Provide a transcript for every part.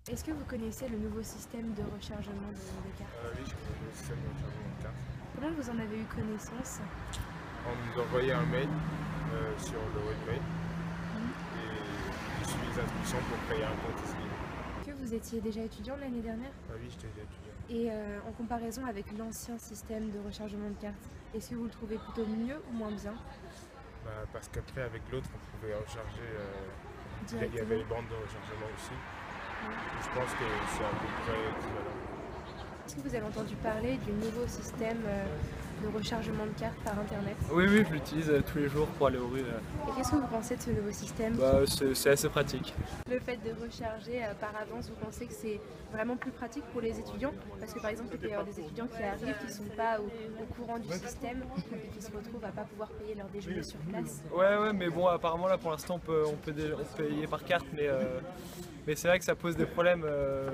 Est-ce que vous connaissez le nouveau système de rechargement de cartes? Oui, je connais le système de rechargement de carte. Comment vous en avez eu connaissance? On nous envoyait un mail sur le webmail Mhm. et j'ai suivi les instructions pour créer un compte ici. Que vous étiez déjà étudiant l'année dernière? Oui, j'étais déjà étudiant. Et en comparaison avec l'ancien système de rechargement de cartes, est-ce que vous le trouvez plutôt mieux ou moins bien? Parce qu'après, avec l'autre, on pouvait recharger. Il y avait Directement? les bandes de rechargement aussi. Ouais. Je pense que c'est à peu près équivalent. Est-ce que vous avez entendu parler du nouveau système de rechargement de cartes par internet? Oui, oui, je l'utilise tous les jours pour aller aux rues. Et qu'est-ce que vous pensez de ce nouveau système? C'est assez pratique. Le fait de recharger par avance, vous pensez que c'est vraiment plus pratique pour les étudiants? Parce que par exemple, il peut y avoir des étudiants qui arrivent, qui ne sont pas au courant du système et qui se retrouvent à ne pas pouvoir payer leur déjeuner sur place. Ouais, mais bon, apparemment là pour l'instant on peut payer par carte, mais c'est vrai que ça pose des problèmes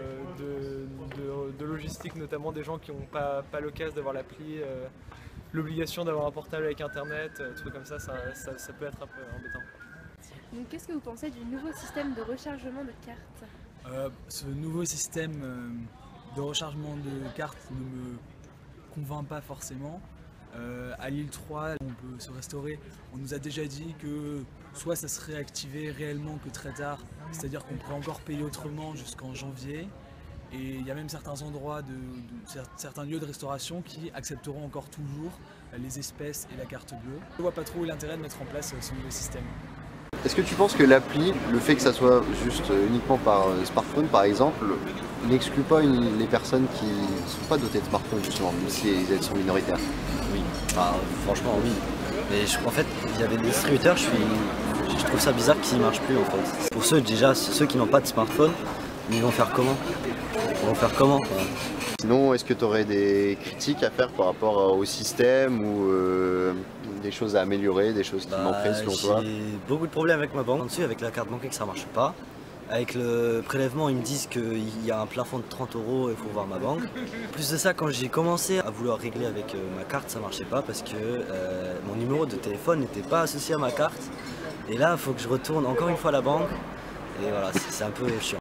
de logistique, notamment des gens qui n'ont pas l'occasion d'avoir l'appli, l'obligation d'avoir un portable avec internet, trucs comme ça peut être un peu embêtant. Donc qu'est-ce que vous pensez du nouveau système de rechargement de cartes? Ce nouveau système de rechargement de cartes ne me convainc pas forcément. À l'île 3, on peut se restaurer. On nous a déjà dit que soit ça serait activé réellement que très tard, c'est-à-dire qu'on pourrait encore payer autrement jusqu'en janvier. Et il y a même certains endroits, certains lieux de restauration qui accepteront encore toujours les espèces et la carte bleue. Je ne vois pas trop l'intérêt de mettre en place ce nouveau système. Est-ce que tu penses que l'appli, le fait que ça soit juste uniquement par smartphone par exemple, n'exclut pas les personnes qui ne sont pas dotées de smartphone justement, même si elles sont minoritaires? Oui, franchement oui. Mais en fait, il y avait des distributeurs, je trouve ça bizarre qu'ils ne marchent plus en fait. Pour ceux qui n'ont pas de smartphone, ils vont faire comment? Sinon, est-ce que tu aurais des critiques à faire par rapport au système ou des choses à améliorer, des choses qui manqueraient selon toi? J'ai beaucoup de problèmes avec ma banque. Dessus, avec la carte bancaire, ça ne marche pas. Avec le prélèvement, ils me disent qu'il y a un plafond de 30 €, il faut voir ma banque. En plus de ça, quand j'ai commencé à vouloir régler avec ma carte, ça ne marchait pas parce que mon numéro de téléphone n'était pas associé à ma carte. Et là, il faut que je retourne encore une fois à la banque. Et voilà, c'est un peu chiant.